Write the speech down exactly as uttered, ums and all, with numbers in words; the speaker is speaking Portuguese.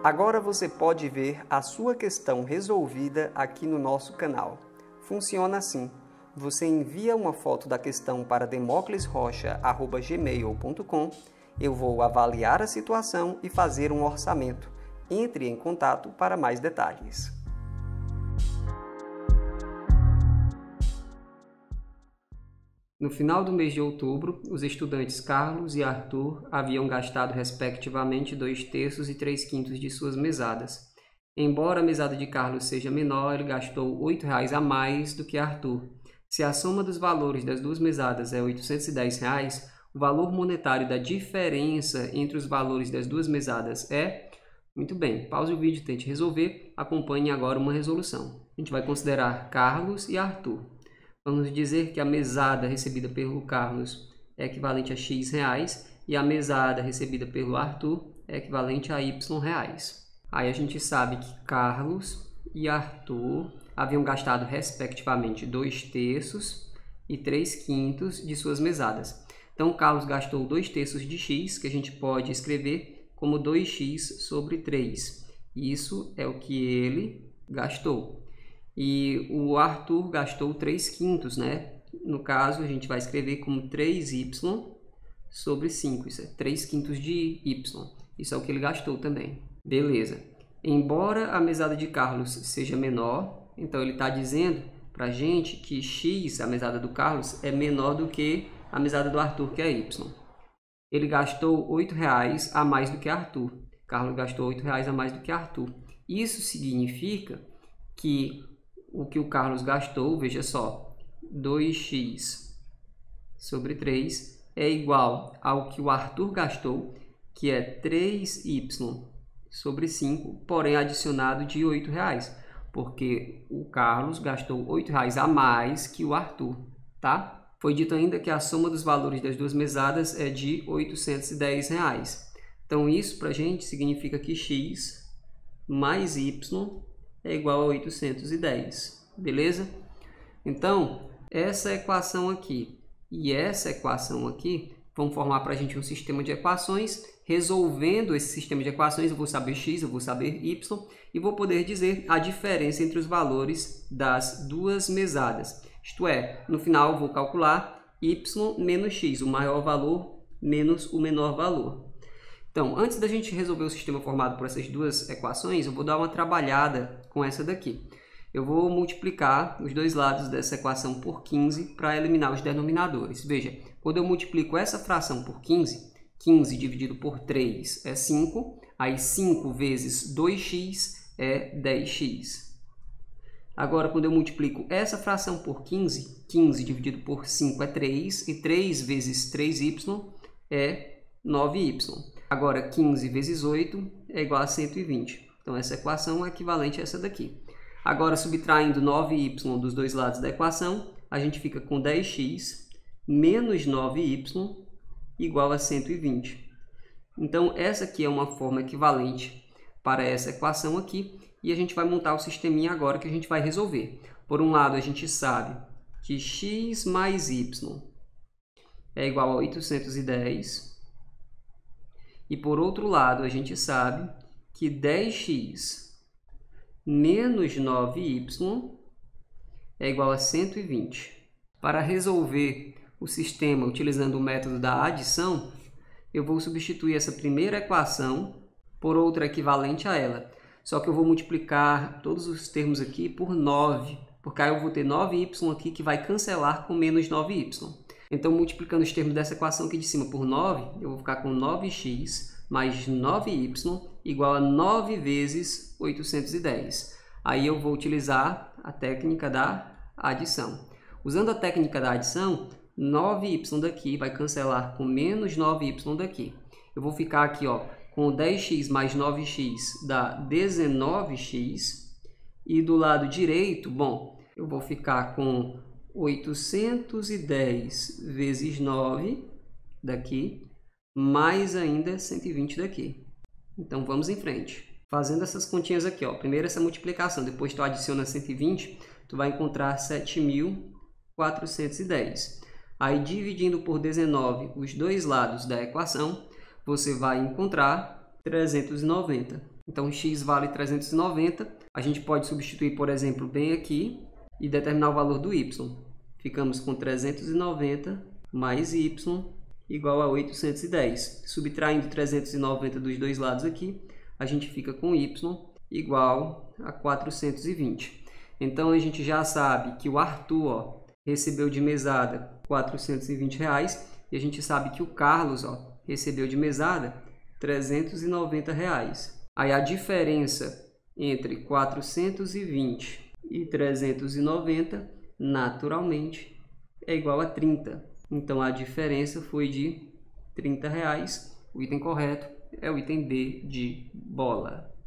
Agora você pode ver a sua questão resolvida aqui no nosso canal. Funciona assim: você envia uma foto da questão para democles rocha arroba gmail ponto com, eu vou avaliar a situação e fazer um orçamento. Entre em contato para mais detalhes. No final do mês de outubro, os estudantes Carlos e Arthur haviam gastado respectivamente dois terços e três quintos de suas mesadas. Embora a mesada de Carlos seja menor, ele gastou oito reais a mais do que Arthur. Se a soma dos valores das duas mesadas é oitocentos e dez reais, o valor monetário da diferença entre os valores das duas mesadas é... Muito bem, pause o vídeo e tente resolver. Acompanhe agora uma resolução. A gente vai considerar Carlos e Arthur. Vamos dizer que a mesada recebida pelo Carlos é equivalente a X reais e a mesada recebida pelo Arthur é equivalente a Y reais. Aí a gente sabe que Carlos e Arthur haviam gastado respectivamente dois terços e três quintos de suas mesadas. Então, Carlos gastou dois terços de X, que a gente pode escrever como dois x sobre três. Isso é o que ele gastou. E o Arthur gastou três quintos, né? No caso, a gente vai escrever como três y sobre cinco. Isso é três quintos de y. Isso é o que ele gastou também. Beleza. Embora a mesada de Carlos seja menor, então ele está dizendo para a gente que x, a mesada do Carlos, é menor do que a mesada do Arthur, que é y. Ele gastou oito reais a mais do que Arthur. Carlos gastou oito reais a mais do que Arthur. Isso significa que o que o Carlos gastou, veja só, dois x sobre três é igual ao que o Arthur gastou, que é três y sobre cinco, porém adicionado de oito reais, porque o Carlos gastou oito reais a mais que o Arthur, tá? Foi dito ainda que a soma dos valores das duas mesadas é de oitocentos e dez reais. Então, isso para a gente significa que x mais y é igual a oitocentos e dez, beleza? Então, essa equação aqui e essa equação aqui vão formar para a gente um sistema de equações. Resolvendo esse sistema de equações, eu vou saber x, eu vou saber y e vou poder dizer a diferença entre os valores das duas mesadas. Isto é, no final eu vou calcular y menos x, o maior valor menos o menor valor. Então, antes da gente resolver o sistema formado por essas duas equações, eu vou dar uma trabalhada com essa daqui. Eu vou multiplicar os dois lados dessa equação por quinze para eliminar os denominadores. Veja, quando eu multiplico essa fração por quinze, quinze dividido por três é cinco, aí cinco vezes dois x é dez x. Agora, quando eu multiplico essa fração por quinze, quinze dividido por cinco é três, e três vezes três y é nove y. Agora, quinze vezes oito é igual a cento e vinte. Então, essa equação é equivalente a essa daqui. Agora, subtraindo nove y dos dois lados da equação, a gente fica com dez x menos nove y igual a cento e vinte. Então, essa aqui é uma forma equivalente para essa equação aqui. E a gente vai montar o sisteminha agora que a gente vai resolver. Por um lado, a gente sabe que x mais y é igual a oitocentos e dez. E por outro lado, a gente sabe que dez x menos nove y é igual a cento e vinte. Para resolver o sistema utilizando o método da adição, eu vou substituir essa primeira equação por outra equivalente a ela. Só que eu vou multiplicar todos os termos aqui por nove, porque aí eu vou ter nove y aqui que vai cancelar com menos nove y. Então, multiplicando os termos dessa equação aqui de cima por nove, eu vou ficar com nove x mais nove y igual a nove vezes oitocentos e dez. Aí eu vou utilizar a técnica da adição. Usando a técnica da adição, nove y daqui vai cancelar com menos nove y daqui. Eu vou ficar aqui, ó, com dez x mais nove x dá dezenove x. E do lado direito, bom, eu vou ficar com oitocentos e dez vezes nove daqui, mais ainda cento e vinte daqui. Então, vamos em frente. Fazendo essas continhas aqui, ó, primeiro essa multiplicação, depois tu adiciona cento e vinte, tu vai encontrar sete mil quatrocentos e dez. Aí, dividindo por dezenove os dois lados da equação, você vai encontrar trezentos e noventa. Então x vale trezentos e noventa, a gente pode substituir, por exemplo, bem aqui e determinar o valor do y. Ficamos com trezentos e noventa mais y igual a oitocentos e dez. Subtraindo trezentos e noventa dos dois lados aqui, a gente fica com y igual a quatrocentos e vinte. Então, a gente já sabe que o Arthur ó, recebeu de mesada quatrocentos e vinte reais e a gente sabe que o Carlos ó, recebeu de mesada trezentos e noventa reais. Aí a diferença entre quatrocentos e vinte e trezentos e noventa, naturalmente, é igual a trinta. Então, a diferença foi de trinta reais. O item correto é o item B de bola.